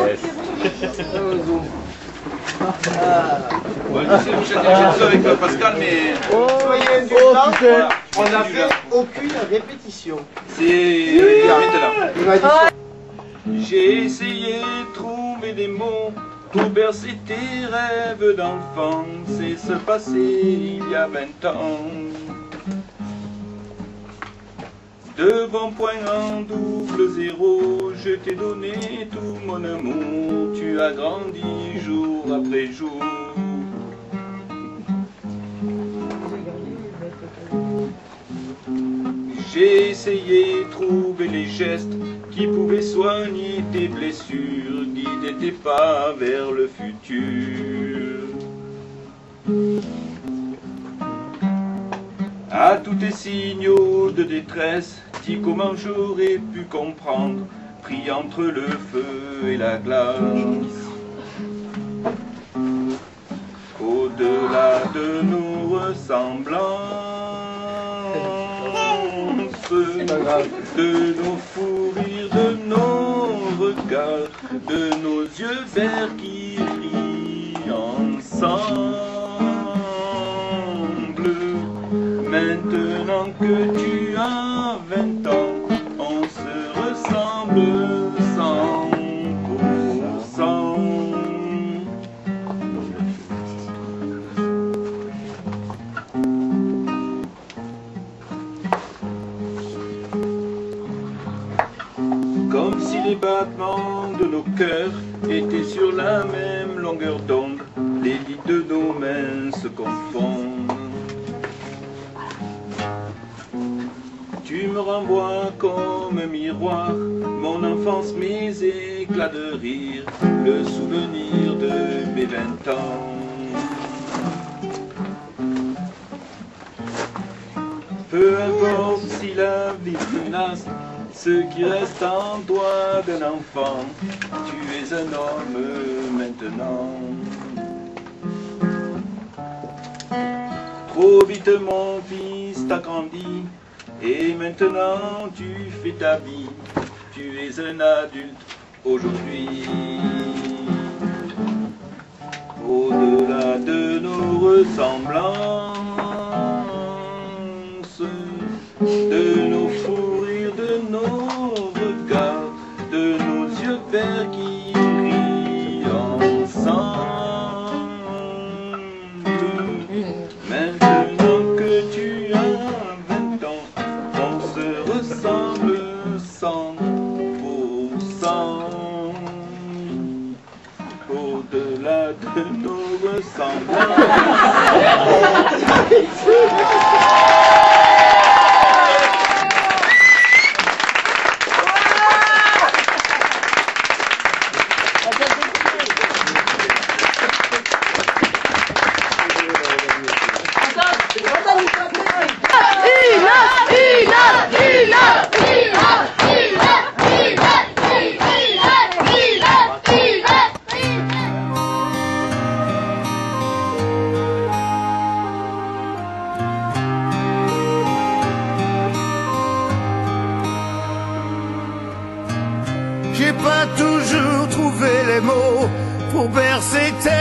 stress. Ouais, je sais, j'ai ça avec Pascal, mais... Soyez indulgents, on n'a fait aucune répétition. C'est maintenant. Il m'a dit ça. J'ai essayé de trouver des mots pour bercer tes rêves d'enfance et se passer il y a 20 ans. Devant point en double zéro, je t'ai donné tout mon amour, tu as grandi jour après jour. J'ai essayé de trouver les gestes qui pouvaient soigner tes blessures, guider tes pas vers le futur. À tous tes signaux de détresse, dis comment j'aurais pu comprendre, pris entre le feu et la glace. Au-delà de nos ressemblances, de nos fous rires, de nos regards, de nos yeux verts qui rient ensemble. Maintenant que tu as 20 ans, on se ressemble 100%. Comme si les battements de nos cœurs étaient sur la même longueur d'onde, les lits de nos mains se confondent. Tu me renvoies comme un miroir, mon enfance, mes éclats de rire, le souvenir de mes 20 ans. Peu importe si la vie menace ce qui reste en toi d'un enfant, tu es un homme maintenant. Trop vite mon fils t'as grandi, et maintenant tu fais ta vie, tu es un adulte aujourd'hui. Au-delà de nos ressemblances, de nos fous rires, de nos regards, de nos yeux verts qui rient ensemble. Maintenant que tu as 20 ans, on se ressemble 100%. Au-delà de nos ressemblances. J'ai pas toujours trouvé les mots pour bercer tes